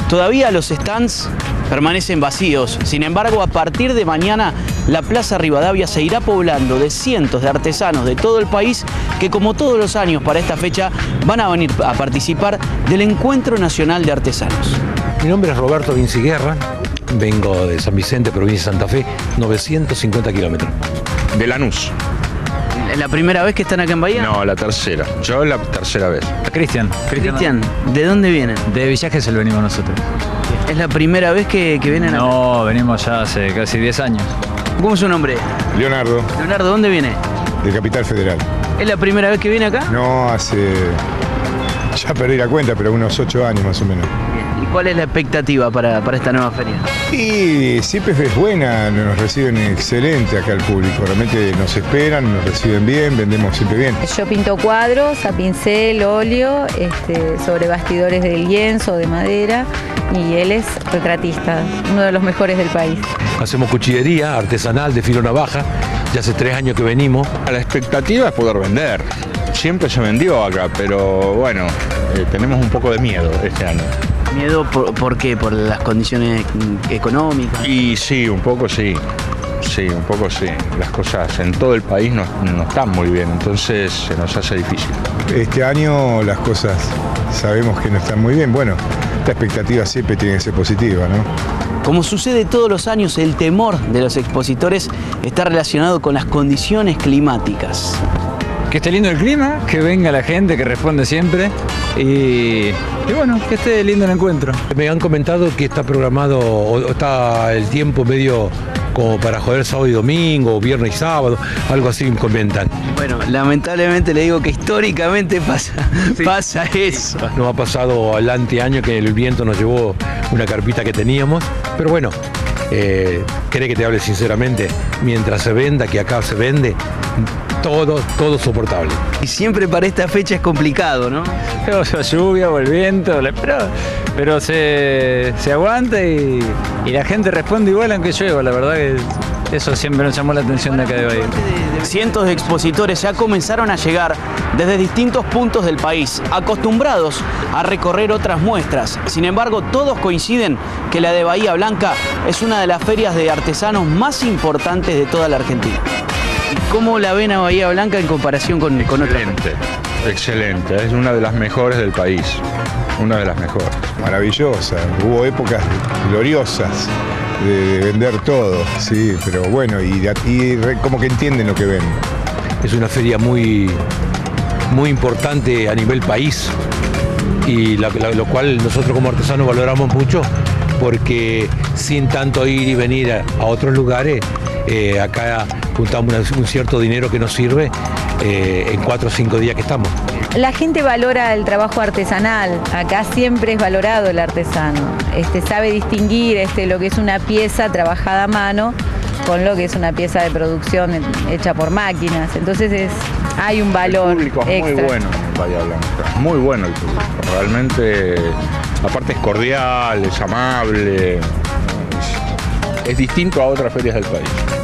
Todavía los stands permanecen vacíos. Sin embargo, a partir de mañana, la Plaza Rivadavia se irá poblando de cientos de artesanos de todo el país que, como todos los años para esta fecha, van a venir a participar del Encuentro Nacional de Artesanos. Mi nombre es Roberto Vinciguerra, vengo de San Vicente, provincia de Santa Fe, 950 kilómetros. De Lanús. ¿Es la primera vez que están acá en Bahía? No, la tercera. Yo la tercera vez. Cristian, ¿de dónde vienen? de Villa Gesell venimos nosotros. ¿Es la primera vez que vienen acá? No, venimos ya hace casi 10 años. ¿Cómo es su nombre? Leonardo, Leonardo, ¿dónde viene? de Capital Federal. ¿Es la primera vez que viene acá? No, ya perdí la cuenta, pero unos 8 años más o menos. Bien. ¿Y cuál es la expectativa para esta nueva feria? Y siempre es buena, nos reciben excelente acá el público. Realmente nos esperan, nos reciben bien, vendemos siempre bien. Yo pinto cuadros a pincel, óleo, sobre bastidores de lienzo, de madera, y él es retratista, uno de los mejores del país. Hacemos cuchillería artesanal de filo navaja, ya hace 3 años que venimos. La expectativa es poder vender. Siempre se vendió acá, pero bueno, tenemos un poco de miedo este año. ¿Miedo por qué? ¿Por las condiciones económicas? Y sí, un poco sí. Sí, un poco sí. Las cosas en todo el país no están muy bien, entonces se nos hace difícil. Este año las cosas sabemos que no están muy bien. Bueno, la expectativa siempre tiene que ser positiva, ¿no? Como sucede todos los años, el temor de los expositores está relacionado con las condiciones climáticas. Que esté lindo el clima, que venga la gente, que responde siempre y bueno, que esté lindo el encuentro. Me han comentado que está programado, o está el tiempo medio como para joder sábado y domingo, o viernes y sábado, algo así me comentan. Bueno, lamentablemente le digo que históricamente pasa eso. Nos ha pasado el anteaño que el viento nos llevó una carpita que teníamos, pero bueno, cree que te hable sinceramente, mientras se venda, que acá se vende, todo soportable. Y siempre para esta fecha es complicado, ¿no? O sea, lluvia o el viento, pero se aguanta y la gente responde igual aunque llueva. La verdad que eso siempre nos llamó la atención de acá de Bahía. Cientos de expositores ya comenzaron a llegar desde distintos puntos del país, acostumbrados a recorrer otras muestras. Sin embargo, todos coinciden que la de Bahía Blanca es una de las ferias de artesanos más importantes de toda la Argentina. ¿Cómo la ven a Bahía Blanca en comparación con otras? Excelente, es una de las mejores del país, una de las mejores. Maravillosa, hubo épocas gloriosas de vender todo, sí, pero bueno, y como que entienden lo que ven. Es una feria muy importante a nivel país y lo cual nosotros como artesanos valoramos mucho porque sin tanto ir y venir a otros lugares, acá juntamos un cierto dinero que nos sirve en 4 o 5 días que estamos. La gente valora el trabajo artesanal, acá siempre es valorado el artesano, sabe distinguir lo que es una pieza trabajada a mano con lo que es una pieza de producción hecha por máquinas, entonces hay un valor extra. El público es muy bueno en Bahía Blanca, muy bueno el público, realmente, aparte es cordial, es amable, es distinto a otras ferias del país.